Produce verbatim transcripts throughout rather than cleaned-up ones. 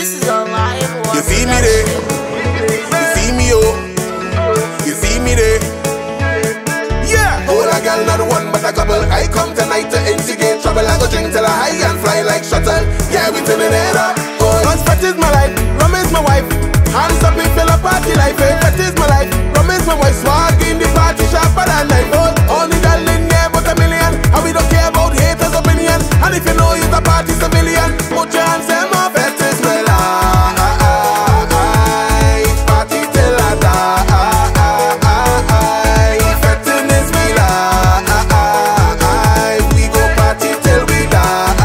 This is a live one. You see me there? You see me, oh? You see me there? Yeah! Hold a girl, not one but a couple. I come tonight to instigate trouble. I go drink till I high and fly like shuttle. Yeah, we turning it up. Cause fat is my life, rum is my wife. Hands up and fill a party life. Hey, fat is my life, rum is my wife. Swag in the party sharper than knife. All the girl in there but a million. And we don't care about haters' opinion. And if you know you're a party civilian, put your hands in my fat is my life. Party till I die. Fetting is my life. We go party till we die.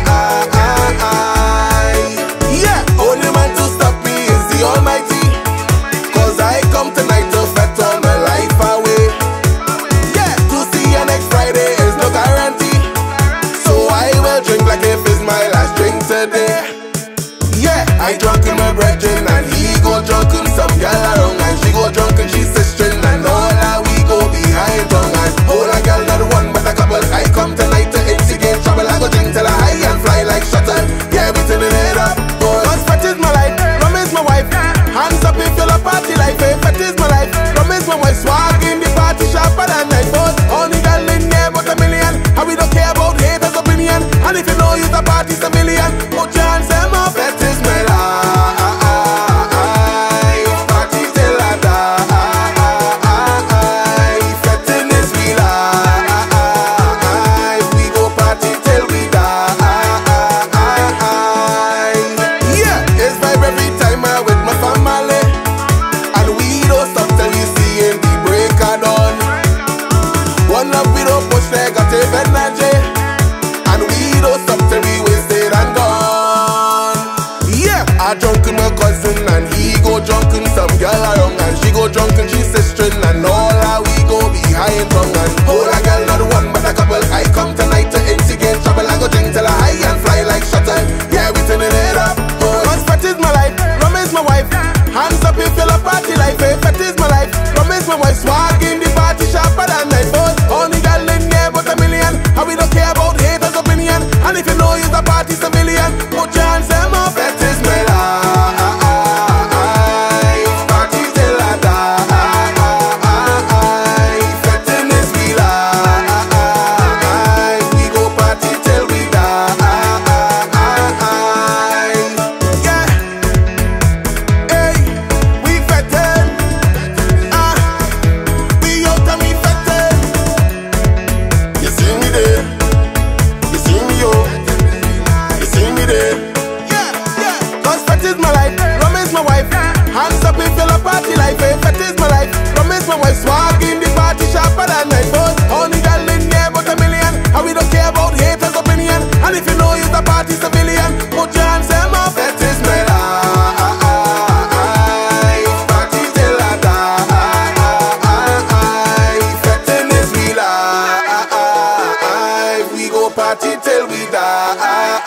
Yeah, only man to stop me is the Almighty. Cause I come tonight to fet all my life away. Yeah, to see you next Friday is no guarantee. So I will drink like if it's my last drink today. Yeah, I drunk in my brethren and he go drunk in some gal around. And she go drunk and she's sister and all that we go behind tongue. And hold a gal not one but a couple. I come tonight to instigate trouble. I go drink till I high and fly like shuttle. Yeah, we turning it up. Cause fat is my life, rum is my wife. Hands up if you love party life. Hey, fat is my life, rum is my wife. Swag in the party sharper than knife. Only girl in there but a million. And we don't care about haters' opinion. And if you know you're a party civilian, put your hands in my fat is my life. Party till I die. Fetting is we life. We go party till we die. Yeah, it's vibe every time I'm with my family. And we don't stop till we see in the break of dawn. One love we don't push negative energy. And we don't stop till we wasted and gone. Yeah, I drunk in my cousin and he go drunk in some girl around. And she go drunk and she's sister and all that we go behind tongue. And hold a girl not one but a couple. I come tonight to instigate trouble. I go drink till I high and fly like shuttle. Yeah, we turning it up. Cause fat is my life, rum is my wife. Hands up if you love party life. Hey, fat is my life, rum is my wife. Swag in the party sharper than knife. Only girl in there but a million. And we don't care about haters' opinion. And if you know you're a party civilian, put your hands in my fat is my life. Party till I die. Fetting is we life. We go party till we die. Yeah. Hey, we fetting. Ah, we out and we fetting. You see me there? You see me, yo? You see me there? Yeah, yeah. Cause fat is my life, rum is my wife. Hands up if you love party life. Hey, fat is my life, rum is my wife. Swag in the party sharper than knife. Only girl in there but a million. And we don't care about haters' opinion. And if you know you're a party civilian, put your hands in my fat is my life. Party till I die. Fetting is we life. We go party till we die.